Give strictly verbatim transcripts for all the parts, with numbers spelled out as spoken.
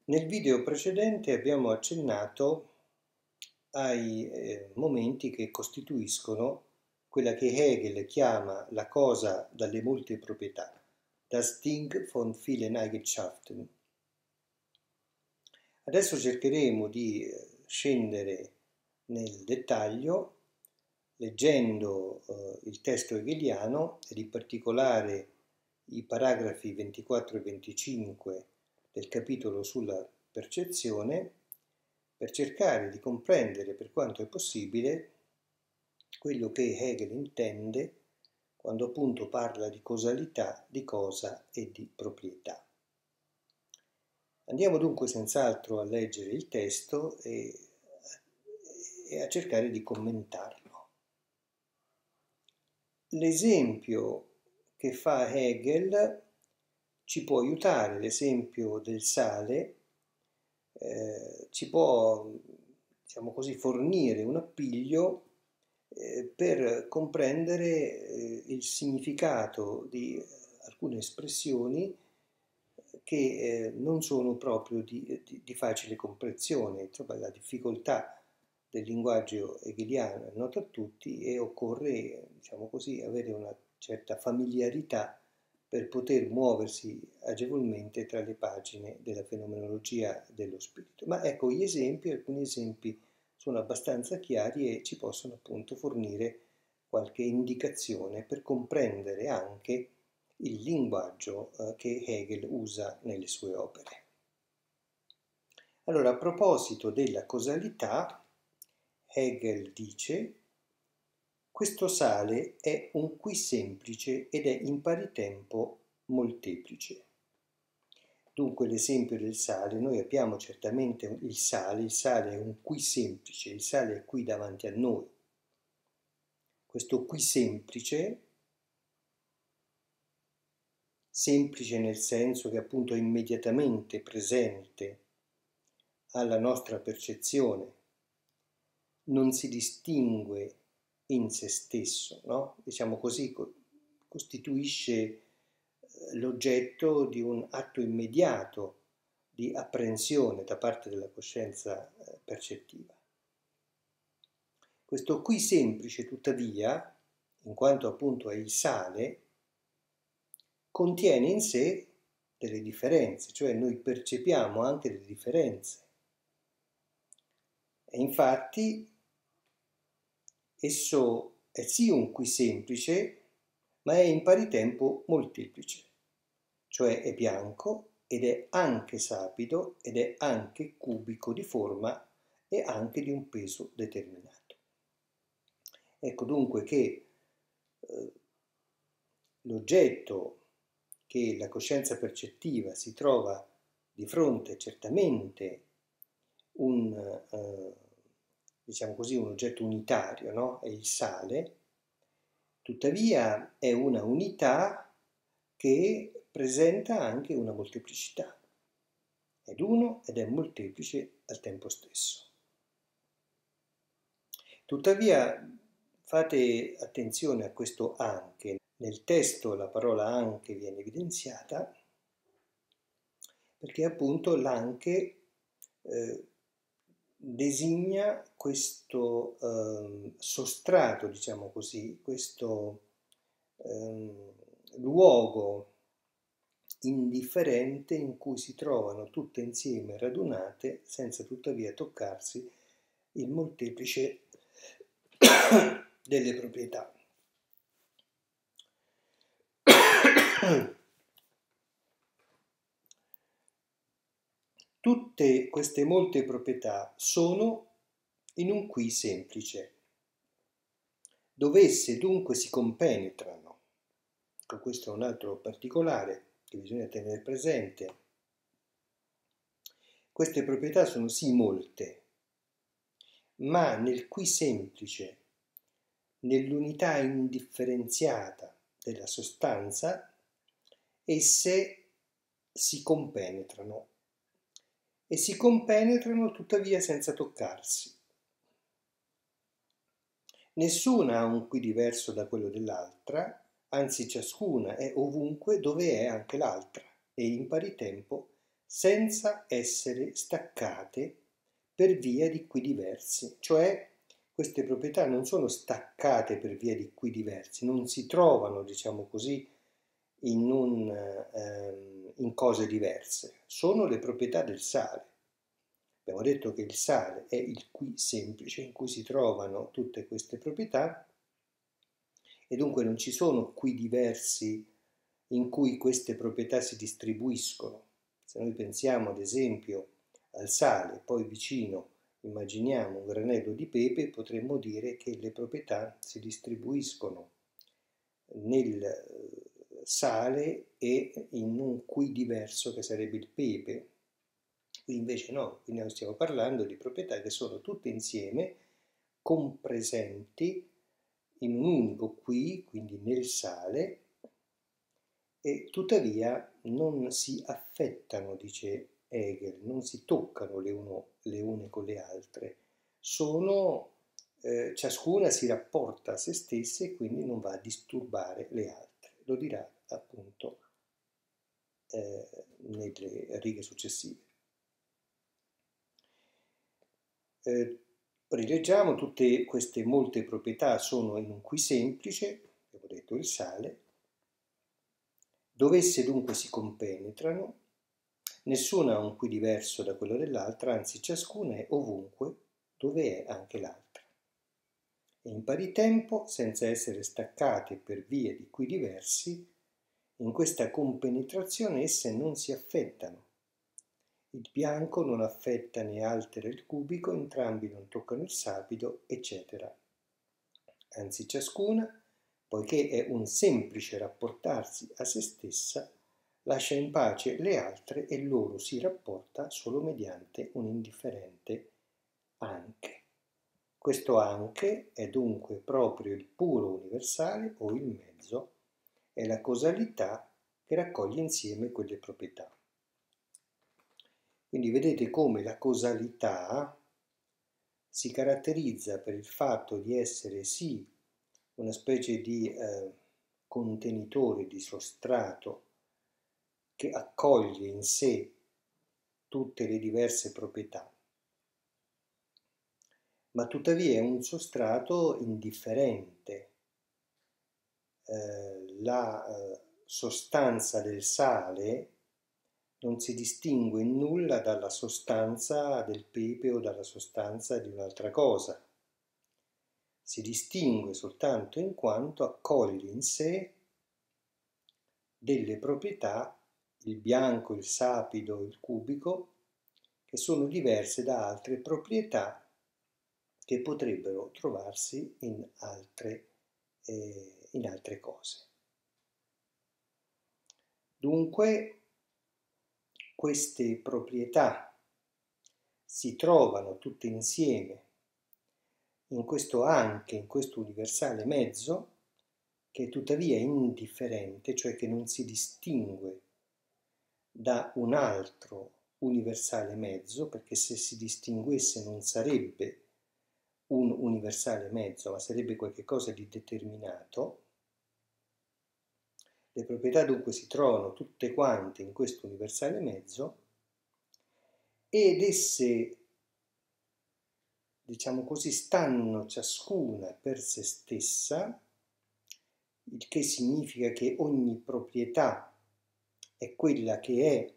Nel video precedente abbiamo accennato ai eh, momenti che costituiscono quella che Hegel chiama la cosa dalle molte proprietà, das Ding von vielen Eigenschaften. Adesso cercheremo di scendere nel dettaglio leggendo eh, il testo hegeliano ed in particolare i paragrafi ventiquattro e venticinque del capitolo sulla percezione, per cercare di comprendere per quanto è possibile quello che Hegel intende quando appunto parla di causalità, di cosa e di proprietà. Andiamo dunque senz'altro a leggere il testo e, e a cercare di commentarlo. L'esempio che fa Hegel ci può aiutare, l'esempio del sale, eh, ci può, diciamo così, fornire un appiglio eh, per comprendere eh, il significato di alcune espressioni che eh, non sono proprio di, di, di facile comprensione. Insomma, la difficoltà del linguaggio hegeliano è nota a tutti e occorre, diciamo così, avere una certa familiarità per poter muoversi agevolmente tra le pagine della fenomenologia dello spirito. Ma ecco, gli esempi, alcuni esempi sono abbastanza chiari e ci possono appunto fornire qualche indicazione per comprendere anche il linguaggio eh, che Hegel usa nelle sue opere. Allora, a proposito della causalità, Hegel dice: questo sale è un qui semplice ed è in pari tempo molteplice. Dunque l'esempio del sale, noi abbiamo certamente il sale, il sale è un qui semplice, il sale è qui davanti a noi. Questo qui semplice, semplice nel senso che appunto è immediatamente presente alla nostra percezione, non si distingue in se stesso, no? Diciamo così, costituisce l'oggetto di un atto immediato di apprensione da parte della coscienza percettiva. Questo qui semplice, tuttavia, in quanto appunto è il sale, contiene in sé delle differenze, cioè noi percepiamo anche delle differenze. E infatti esso è sì un qui semplice, ma è in pari tempo molteplice, cioè è bianco ed è anche sapido ed è anche cubico di forma e anche di un peso determinato. Ecco dunque che eh, l'oggetto che la coscienza percettiva si trova di fronte è certamente un, eh, diciamo così, un oggetto unitario, no? È il sale, tuttavia è una unità che presenta anche una molteplicità. Ed uno ed è molteplice al tempo stesso. Tuttavia fate attenzione a questo anche. Nel testo la parola anche viene evidenziata perché appunto l'anche eh, designa questo eh, sostrato, diciamo così, questo eh, luogo indifferente in cui si trovano tutte insieme radunate senza tuttavia toccarsi il molteplice delle proprietà. Tutte queste molte proprietà sono in un qui semplice. Dove esse dunque si compenetrano, ecco, questo è un altro particolare che bisogna tenere presente. Queste proprietà sono sì molte, ma nel qui semplice, nell'unità indifferenziata della sostanza, esse si compenetrano e si compenetrano tuttavia senza toccarsi. Nessuna ha un qui diverso da quello dell'altra, anzi ciascuna è ovunque dove è anche l'altra e in pari tempo senza essere staccate per via di qui diversi, cioè queste proprietà non sono staccate per via di qui diversi, non si trovano, diciamo così, in, un, ehm, in cose diverse, sono le proprietà del sale. Abbiamo detto che il sale è il qui semplice in cui si trovano tutte queste proprietà e dunque non ci sono qui diversi in cui queste proprietà si distribuiscono. Se noi pensiamo ad esempio al sale, poi vicino immaginiamo un granello di pepe, potremmo dire che le proprietà si distribuiscono nel sale e in un qui diverso che sarebbe il pepe. Qui invece no, qui noi stiamo parlando di proprietà che sono tutte insieme compresenti in un unico qui, quindi nel sale, e tuttavia non si affettano, dice Hegel, non si toccano le, uno, le une con le altre, sono, eh, ciascuna si rapporta a se stessa e quindi non va a disturbare le altre. Lo dirà appunto eh, nelle righe successive. Eh, rileggiamo, tutte queste molte proprietà sono in un qui semplice, abbiamo detto il sale, dove esse dunque si compenetrano, nessuna ha un qui diverso da quello dell'altra, anzi ciascuna è ovunque dove è anche l'altra. E in pari tempo, senza essere staccate per vie di qui diversi, in questa compenetrazione esse non si affettano. Il bianco non affetta né altera il cubico, entrambi non toccano il sapido, eccetera. Anzi ciascuna, poiché è un semplice rapportarsi a se stessa, lascia in pace le altre e loro si rapporta solo mediante un indifferente anche. Questo anche è dunque proprio il puro universale o il mezzo, è la causalità che raccoglie insieme quelle proprietà. Quindi vedete come la causalità si caratterizza per il fatto di essere sì una specie di eh, contenitore, di sostrato che accoglie in sé tutte le diverse proprietà, ma tuttavia è un sostrato indifferente. Eh, la eh, sostanza del sale non si distingue in nulla dalla sostanza del pepe o dalla sostanza di un'altra cosa. Si distingue soltanto in quanto accoglie in sé delle proprietà, il bianco, il sapido, il cubico, che sono diverse da altre proprietà che potrebbero trovarsi in altre, eh, in altre cose. Dunque, queste proprietà si trovano tutte insieme in questo anche, in questo universale mezzo, che tuttavia è indifferente, cioè che non si distingue da un altro universale mezzo, perché se si distinguesse non sarebbe un universale mezzo, ma sarebbe qualcosa di determinato. Le proprietà dunque si trovano tutte quante in questo universale mezzo ed esse, diciamo così, stanno ciascuna per se stessa, il che significa che ogni proprietà è quella che è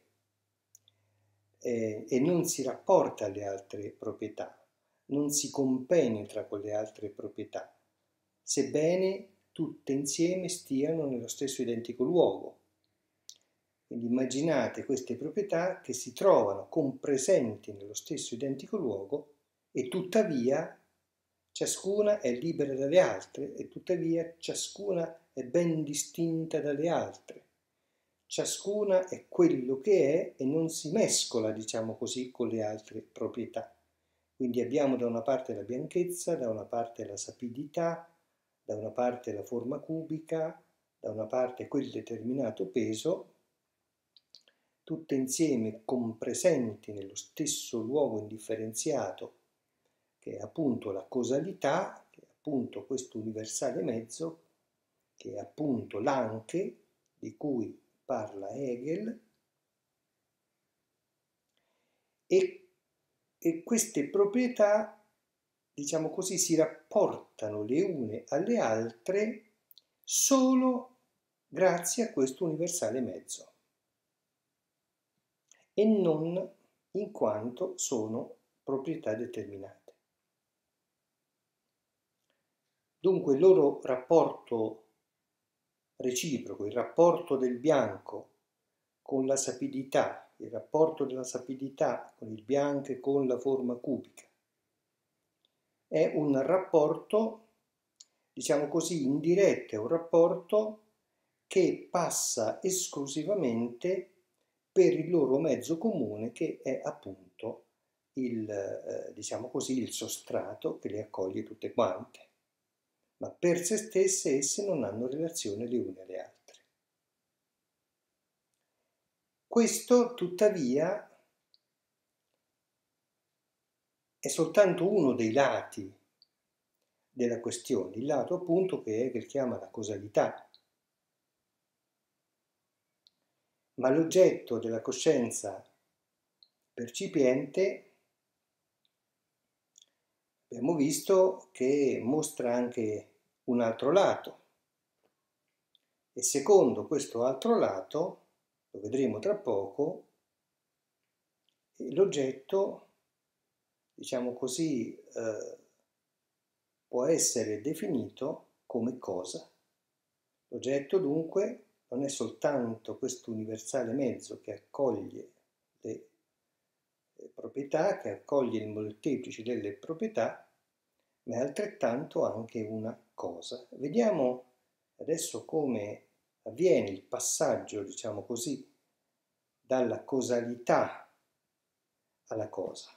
eh, e non si rapporta alle altre proprietà, non si compenetra con le altre proprietà, sebbene tutte insieme stiano nello stesso identico luogo. Quindi immaginate queste proprietà che si trovano compresenti nello stesso identico luogo e tuttavia ciascuna è libera dalle altre e tuttavia ciascuna è ben distinta dalle altre. Ciascuna è quello che è e non si mescola, diciamo così, con le altre proprietà. Quindi abbiamo da una parte la bianchezza, da una parte la sapidità, da una parte la forma cubica, da una parte quel determinato peso, tutte insieme compresenti nello stesso luogo indifferenziato, che è appunto la causalità, che è appunto questo universale mezzo, che è appunto l'anche di cui parla Hegel, e, e queste proprietà, diciamo così, si rapportano le une alle altre solo grazie a questo universale mezzo e non in quanto sono proprietà determinate. Dunque il loro rapporto reciproco, il rapporto del bianco con la sapidità, il rapporto della sapidità con il bianco e con la forma cubica, è un rapporto, diciamo così, indiretto, è un rapporto che passa esclusivamente per il loro mezzo comune, che è appunto il, eh, diciamo così, il sostrato che le accoglie tutte quante. Ma per se stesse esse non hanno relazione le une alle altre. Questo, tuttavia, è soltanto uno dei lati della questione, il lato appunto che Hegel chiama la causalità. Ma l'oggetto della coscienza percipiente abbiamo visto che mostra anche un altro lato e secondo questo altro lato, lo vedremo tra poco, l'oggetto, diciamo così, eh, può essere definito come cosa. L'oggetto dunque non è soltanto questo universale mezzo che accoglie le proprietà, che accoglie il molteplice delle proprietà, ma è altrettanto anche una cosa. Vediamo adesso come avviene il passaggio, diciamo così, dalla causalità alla cosa.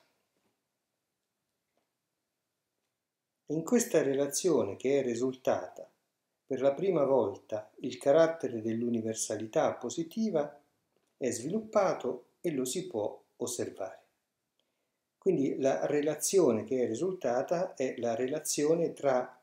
In questa relazione che è risultata per la prima volta il carattere dell'universalità positiva è sviluppato e lo si può osservare. Quindi la relazione che è risultata è la relazione tra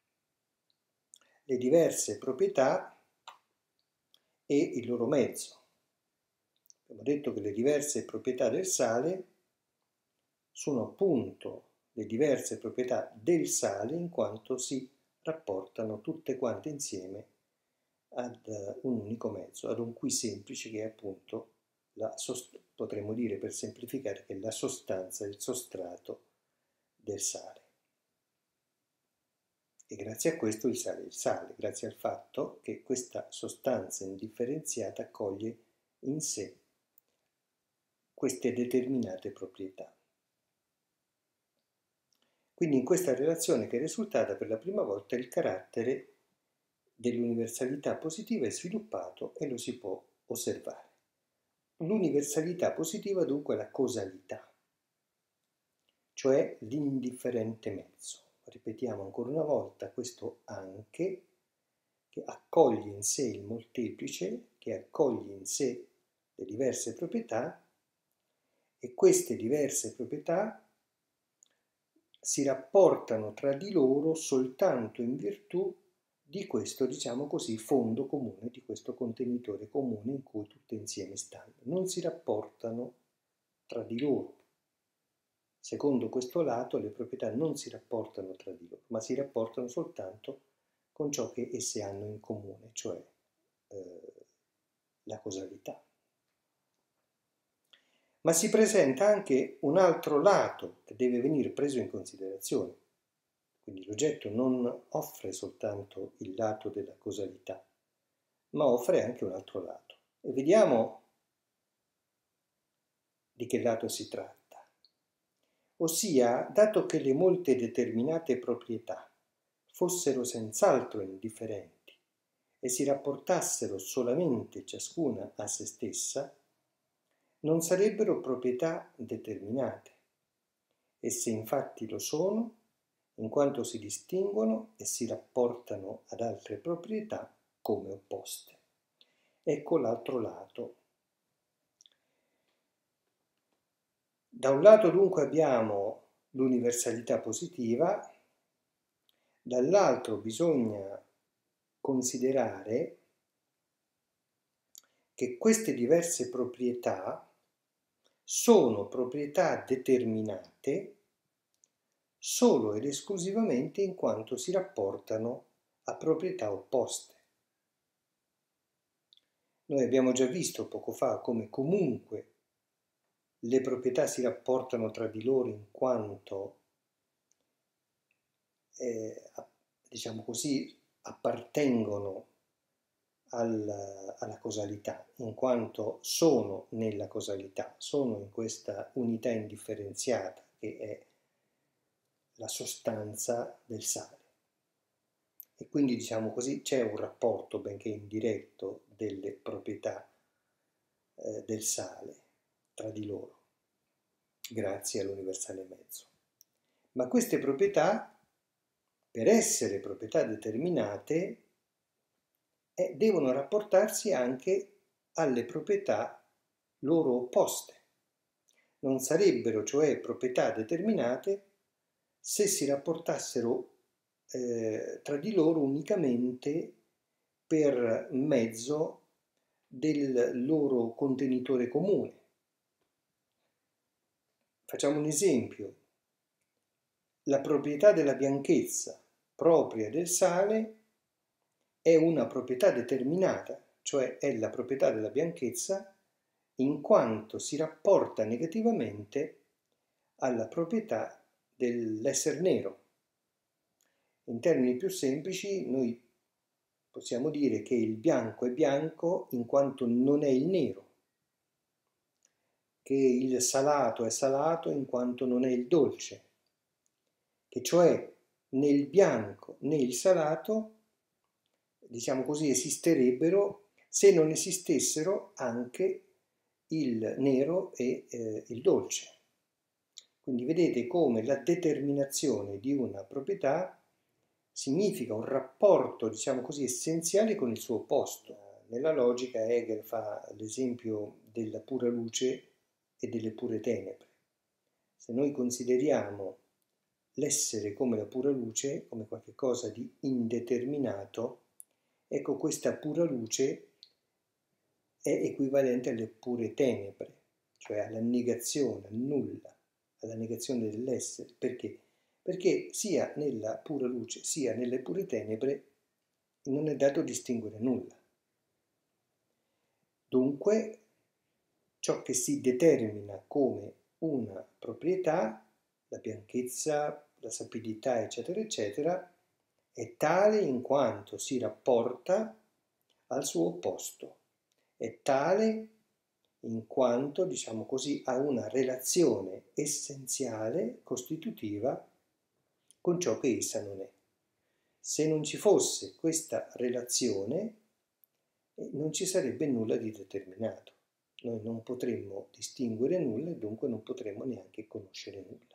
le diverse proprietà e il loro mezzo. Abbiamo detto che le diverse proprietà del sale sono appunto le diverse proprietà del sale in quanto si rapportano tutte quante insieme ad un unico mezzo, ad un qui semplice che è appunto, la potremmo dire per semplificare, che è la sostanza, il sostrato del sale. E grazie a questo il sale è il sale, grazie al fatto che questa sostanza indifferenziata accoglie in sé queste determinate proprietà. Quindi in questa relazione che è risultata per la prima volta il carattere dell'universalità positiva è sviluppato e lo si può osservare. L'universalità positiva dunque è la causalità, cioè l'indifferente mezzo. Ripetiamo ancora una volta questo anche, che accoglie in sé il molteplice, che accoglie in sé le diverse proprietà e queste diverse proprietà si rapportano tra di loro soltanto in virtù di questo, diciamo così, fondo comune, di questo contenitore comune in cui tutte insieme stanno. Non si rapportano tra di loro. Secondo questo lato le proprietà non si rapportano tra di loro, ma si rapportano soltanto con ciò che esse hanno in comune, cioè eh, la causalità. Ma si presenta anche un altro lato che deve venire preso in considerazione. Quindi l'oggetto non offre soltanto il lato della causalità, ma offre anche un altro lato. E vediamo di che lato si tratta. Ossia, dato che le molte determinate proprietà fossero senz'altro indifferenti e si rapportassero solamente ciascuna a se stessa, non sarebbero proprietà determinate. Esse infatti lo sono, in quanto si distinguono e si rapportano ad altre proprietà come opposte. Ecco l'altro lato. Da un lato dunque abbiamo l'universalità positiva, dall'altro bisogna considerare che queste diverse proprietà sono proprietà determinate solo ed esclusivamente in quanto si rapportano a proprietà opposte. Noi abbiamo già visto poco fa come comunque le proprietà si rapportano tra di loro in quanto, eh, diciamo così, appartengono al, alla causalità, in quanto sono nella causalità, sono in questa unità indifferenziata che è la sostanza del sale. E quindi, diciamo così, c'è un rapporto, benché indiretto, delle proprietà eh, del sale tra di loro, grazie all'universale mezzo. Ma queste proprietà, per essere proprietà determinate, eh, devono rapportarsi anche alle proprietà loro opposte. Non sarebbero, cioè, proprietà determinate se si rapportassero eh, tra di loro unicamente per mezzo del loro contenitore comune. Facciamo un esempio. La proprietà della bianchezza propria del sale è una proprietà determinata, cioè è la proprietà della bianchezza in quanto si rapporta negativamente alla proprietà dell'essere nero. In termini più semplici, noi possiamo dire che il bianco è bianco in quanto non è il nero, che il salato è salato in quanto non è il dolce, che cioè né il bianco né il salato, diciamo così, esisterebbero se non esistessero anche il nero e eh, il dolce. Quindi vedete come la determinazione di una proprietà significa un rapporto, diciamo così, essenziale con il suo opposto. Nella logica Hegel fa l'esempio della pura luce e delle pure tenebre. Se noi consideriamo l'essere come la pura luce, come qualcosa di indeterminato, ecco, questa pura luce è equivalente alle pure tenebre, cioè alla negazione, al nulla, alla negazione dell'essere. Perché? Perché sia nella pura luce sia nelle pure tenebre non è dato distinguere nulla. Dunque, ciò che si determina come una proprietà, la bianchezza, la sapidità, eccetera, eccetera, è tale in quanto si rapporta al suo opposto, è tale in quanto, diciamo così, ha una relazione essenziale, costitutiva, con ciò che essa non è. Se non ci fosse questa relazione, non ci sarebbe nulla di determinato. Noi non potremmo distinguere nulla e dunque non potremmo neanche conoscere nulla.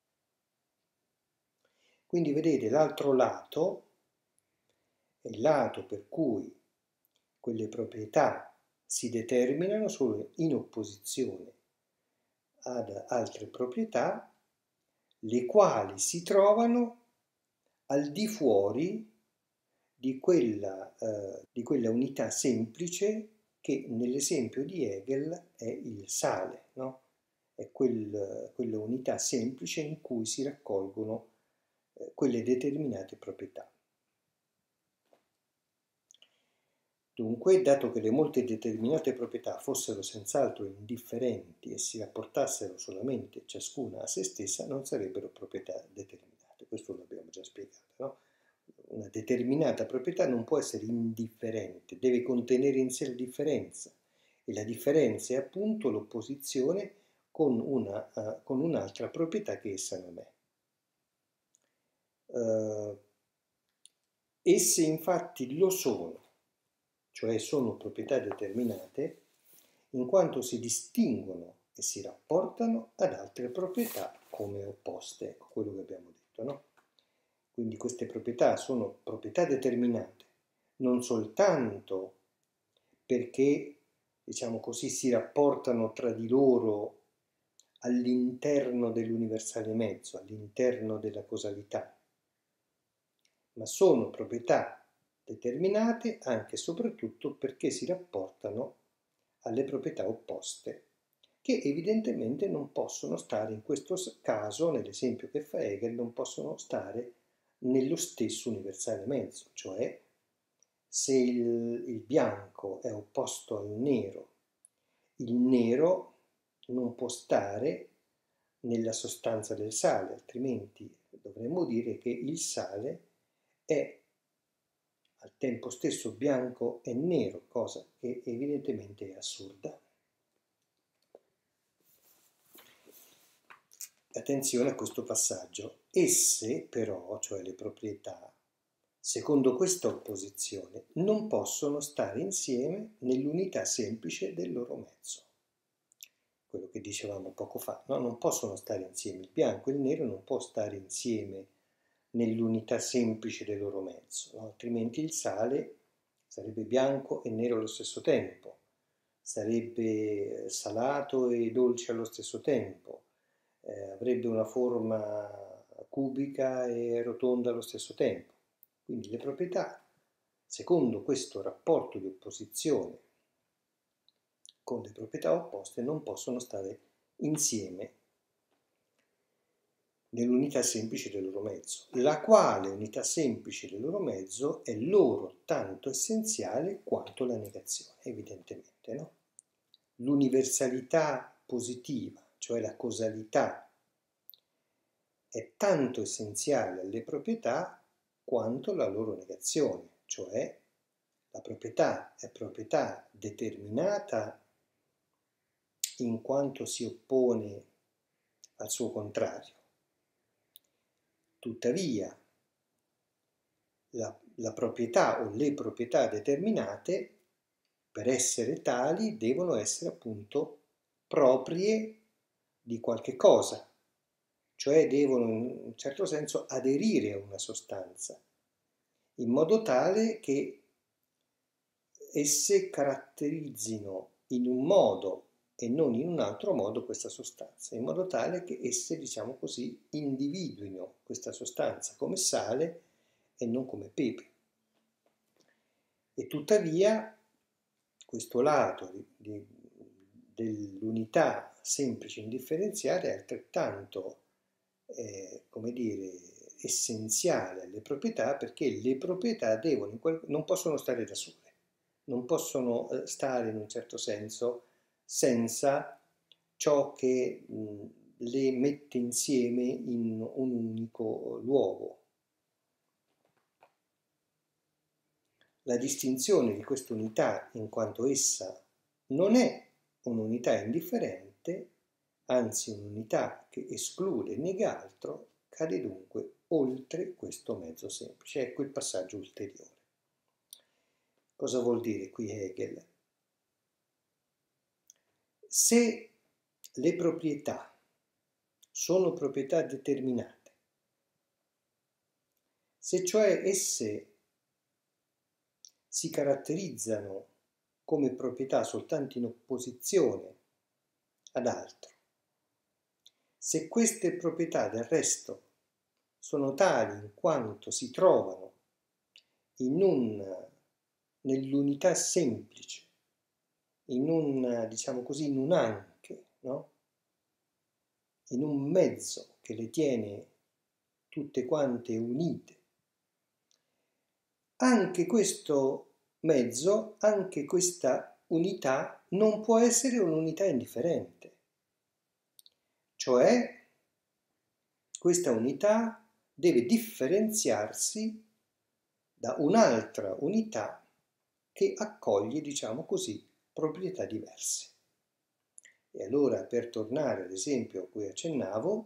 Quindi vedete, l'altro lato è il lato per cui quelle proprietà si determinano solo in opposizione ad altre proprietà, le quali si trovano al di fuori di quella, eh, di quella unità semplice che nell'esempio di Hegel è il sale, no? È quel, quella unità semplice in cui si raccolgono eh, quelle determinate proprietà. Dunque, dato che le molte determinate proprietà fossero senz'altro indifferenti e si rapportassero solamente ciascuna a se stessa, non sarebbero proprietà determinate. Questo l'abbiamo già spiegato, no? Una determinata proprietà non può essere indifferente, deve contenere in sé la differenza, e la differenza è appunto l'opposizione con, una, uh, con un'altra proprietà che essa non è. Uh, esse infatti lo sono, cioè sono proprietà determinate, in quanto si distinguono e si rapportano ad altre proprietà come opposte, ecco quello che abbiamo detto, no? Quindi queste proprietà sono proprietà determinate, non soltanto perché, diciamo così, si rapportano tra di loro all'interno dell'universale mezzo, all'interno della causalità, ma sono proprietà determinate anche e soprattutto perché si rapportano alle proprietà opposte che evidentemente non possono stare, in questo caso, nell'esempio che fa Hegel, non possono stare nello stesso universale mezzo, cioè se il, il bianco è opposto al nero, il nero non può stare nella sostanza del sale, altrimenti dovremmo dire che il sale è al tempo stesso bianco e nero, cosa che evidentemente è assurda. Attenzione a questo passaggio. Esse però, cioè le proprietà, secondo questa opposizione, non possono stare insieme nell'unità semplice del loro mezzo. Quello che dicevamo poco fa, no? Non possono stare insieme, il bianco e il nero non può stare insieme nell'unità semplice del loro mezzo, no? Altrimenti il sale sarebbe bianco e nero allo stesso tempo, sarebbe salato e dolce allo stesso tempo, eh, avrebbe una forma cubica e rotonda allo stesso tempo. Quindi le proprietà, secondo questo rapporto di opposizione con le proprietà opposte, non possono stare insieme nell'unità semplice del loro mezzo, la quale unità semplice del loro mezzo è loro tanto essenziale quanto la negazione, evidentemente, no? L'universalità positiva, cioè la causalità, è tanto essenziale alle proprietà quanto la loro negazione, cioè la proprietà è proprietà determinata in quanto si oppone al suo contrario. Tuttavia, la, la proprietà o le proprietà determinate, per essere tali, devono essere appunto proprie di qualche cosa, cioè devono in un certo senso aderire a una sostanza, in modo tale che esse caratterizzino in un modo e non in un altro modo questa sostanza, in modo tale che esse, diciamo così, individuino questa sostanza come sale e non come pepe. E tuttavia questo lato di, di, dell'unità semplice indifferenziata è altrettanto, eh, come dire, essenziale alle proprietà, perché le proprietà devono, in quel, non possono stare da sole, non possono eh, stare in un certo senso senza ciò che mh, le mette insieme in un unico luogo. La distinzione di questa unità, in quanto essa non è un'unità indifferente, anzi un'unità che esclude e nega altro, cade dunque oltre questo mezzo semplice. Ecco il passaggio ulteriore. Cosa vuol dire qui Hegel? Se le proprietà sono proprietà determinate, se cioè esse si caratterizzano come proprietà soltanto in opposizione ad altro, se queste proprietà del resto sono tali in quanto si trovano in un, nell'unità semplice, in un, diciamo così, in un anche, no? In un mezzo che le tiene tutte quante unite, anche questo mezzo, anche questa unità non può essere un'unità indifferente, cioè questa unità deve differenziarsi da un'altra unità che accoglie, diciamo così, proprietà diverse. E allora, per tornare all'esempio a cui accennavo,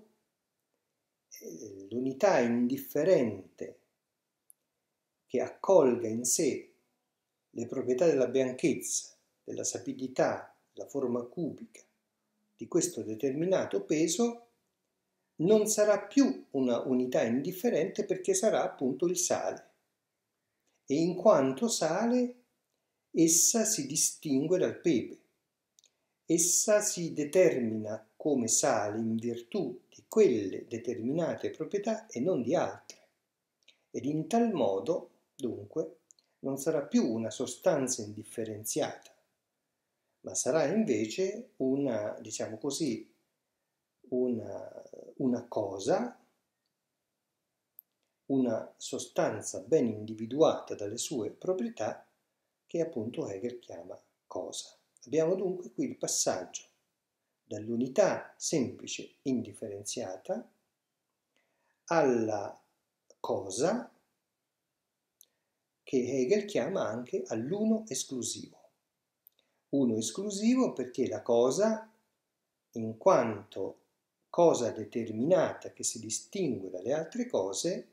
l'unità indifferente che accolga in sé le proprietà della bianchezza, della sapidità, della forma cubica di questo determinato peso, non sarà più una unità indifferente perché sarà appunto il sale. E in quanto sale, essa si distingue dal pepe. Essa si determina come sale in virtù di quelle determinate proprietà e non di altre. Ed in tal modo, dunque, non sarà più una sostanza indifferenziata, ma sarà invece una, diciamo così, una, una cosa, una sostanza ben individuata dalle sue proprietà che appunto Hegel chiama cosa. Abbiamo dunque qui il passaggio dall'unità semplice indifferenziata alla cosa che Hegel chiama anche all'uno esclusivo. Uno esclusivo perché la cosa, in quanto cosa determinata che si distingue dalle altre cose,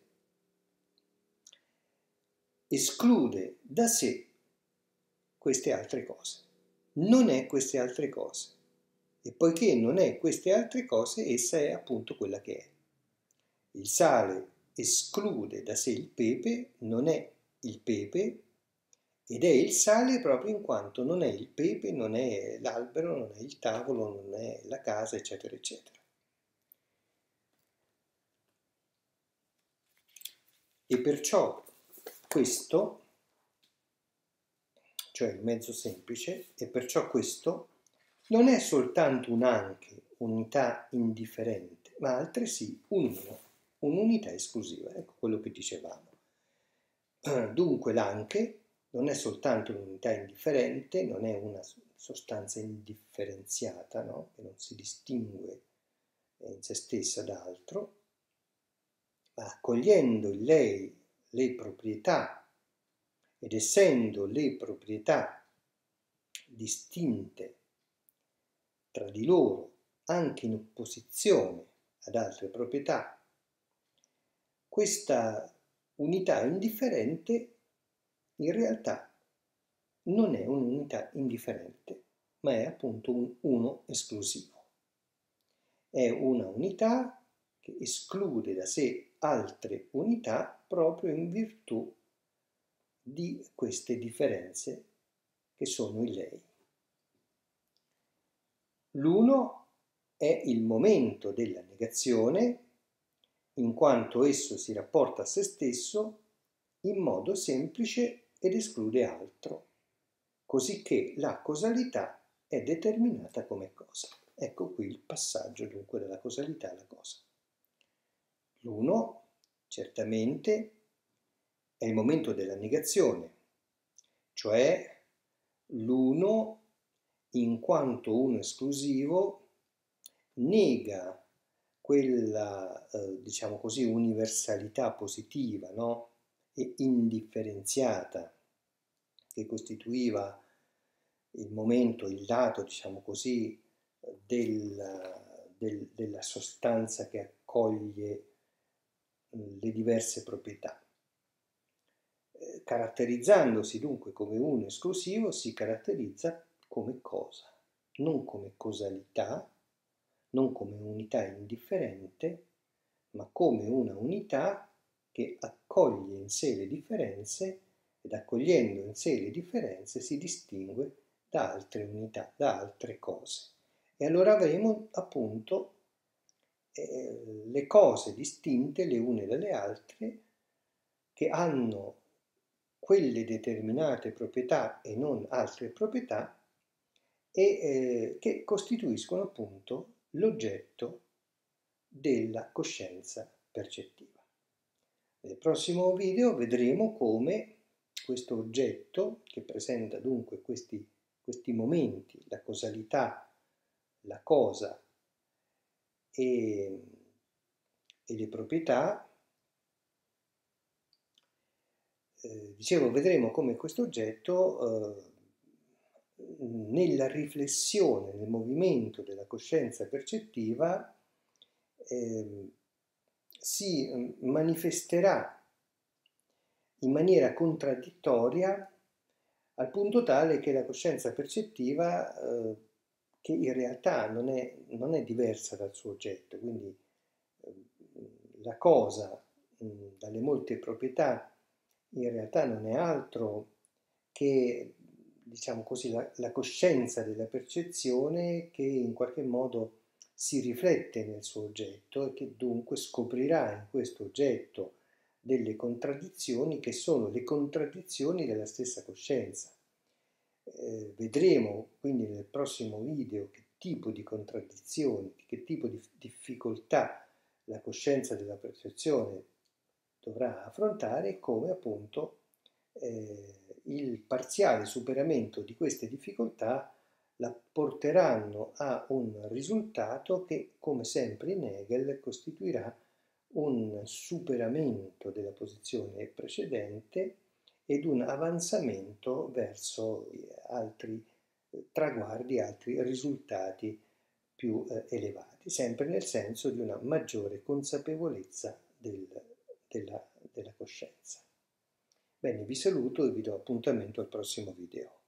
esclude da sé queste altre cose. Non è queste altre cose. E poiché non è queste altre cose, essa è appunto quella che è. Il sale esclude da sé il pepe, non è il pepe, ed è il sale proprio in quanto non è il pepe, non è l'albero, non è il tavolo, non è la casa, eccetera, eccetera. E perciò questo, cioè il mezzo semplice, e perciò questo non è soltanto un anche, unità indifferente, ma altresì un uno, un'unità esclusiva. Ecco quello che dicevamo. Dunque l'anche non è soltanto un'unità indifferente, non è una sostanza indifferenziata, no? Che non si distingue in se stessa da altro, ma accogliendo in lei le proprietà ed essendo le proprietà distinte tra di loro anche in opposizione ad altre proprietà, questa unità indifferente in realtà non è un'unità indifferente, ma è appunto un uno esclusivo. È una unità che esclude da sé altre unità proprio in virtù di queste differenze che sono in lei. L'uno è il momento della negazione, in quanto esso si rapporta a se stesso in modo semplice ed esclude altro, cosicché la causalità è determinata come cosa. Ecco qui il passaggio dunque dalla causalità alla cosa. L'uno, certamente, è il momento della negazione, cioè l'uno, in quanto uno esclusivo, nega quella, eh, diciamo così, universalità positiva, no? E indifferenziata che costituiva il momento, il lato, diciamo così, del, del, della sostanza che accoglie le diverse proprietà. Eh, caratterizzandosi dunque come uno esclusivo, si caratterizza come cosa, non come causalità, non come unità indifferente, ma come una unità che accoglie in sé le differenze ed accogliendo in sé le differenze si distingue da altre unità, da altre cose. E allora avremo appunto eh, le cose distinte le une dalle altre che hanno quelle determinate proprietà e non altre proprietà e eh, che costituiscono appunto l'oggetto della coscienza percettiva. Nel prossimo video vedremo come questo oggetto, che presenta dunque questi, questi momenti, la causalità, la cosa e, e le proprietà, eh, dicevo, vedremo come questo oggetto eh, nella riflessione, nel movimento della coscienza percettiva eh, si manifesterà in maniera contraddittoria al punto tale che la coscienza percettiva, eh, che in realtà non è, non è diversa dal suo oggetto, quindi eh, la cosa mh, dalle molte proprietà in realtà non è altro che, diciamo così, la, la coscienza della percezione che in qualche modo si riflette nel suo oggetto e che dunque scoprirà in questo oggetto delle contraddizioni che sono le contraddizioni della stessa coscienza. Eh, vedremo quindi nel prossimo video che tipo di contraddizioni, che tipo di difficoltà la coscienza della percezione dovrà affrontare e come appunto eh, il parziale superamento di queste difficoltà la porteranno a un risultato che, come sempre in Hegel, costituirà un superamento della posizione precedente ed un avanzamento verso altri traguardi, altri risultati più eh, elevati, sempre nel senso di una maggiore consapevolezza del, della, della coscienza. Bene, vi saluto e vi do appuntamento al prossimo video.